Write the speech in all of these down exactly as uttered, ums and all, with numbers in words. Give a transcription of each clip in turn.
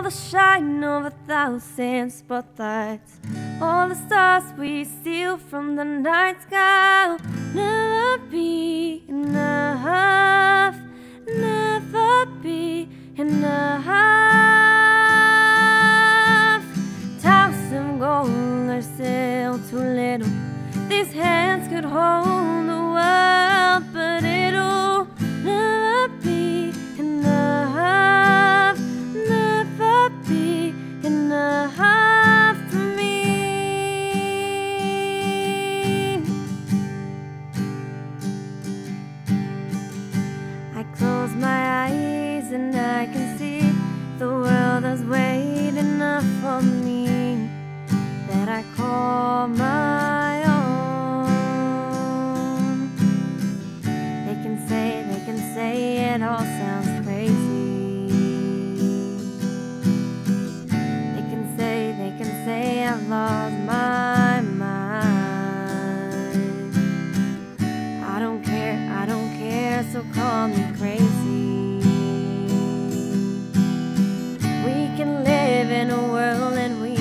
the shine of a thousand spotlights, all the stars we steal from the night sky will never be enough, never be enough. Thousand gold are still too little, these hands could hold the world, but it'll never be enough, never be enough for me. I close my eyes and I can see the world has weighed enough for me that I call my own. They can say, they can say it all sounds crazy. They can say, they can say I've lost my mind. I don't care, I don't care, so call me crazy. We can live in a world and we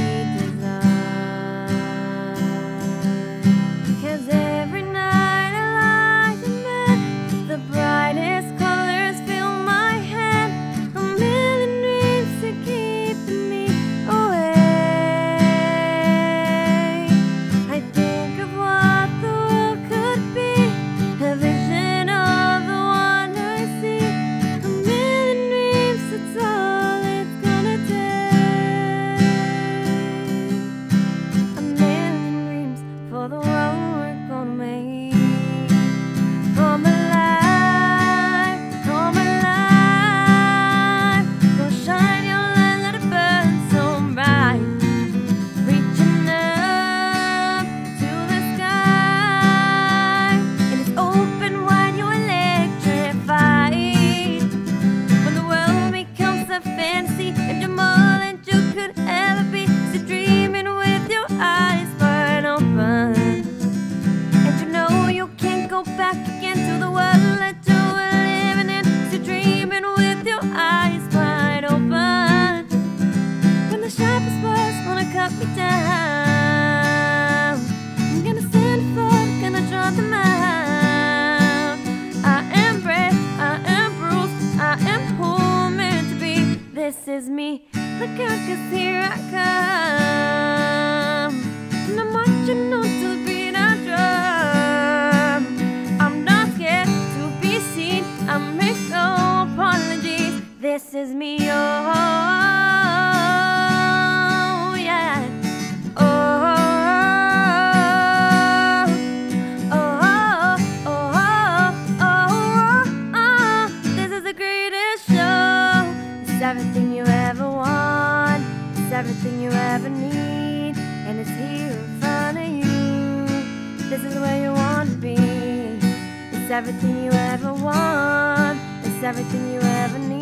this is me, look out, 'cause here I come. And I'm marching on to the beat I drum. I'm not scared to be seen, I make no apologies. This is me, oh yeah. Oh, oh, oh, oh, oh, oh. This is the greatest show. It's everything you ever want, it's everything you ever need, and it's here in front of you. This is where you want to be. It's everything you ever want, it's everything you ever need.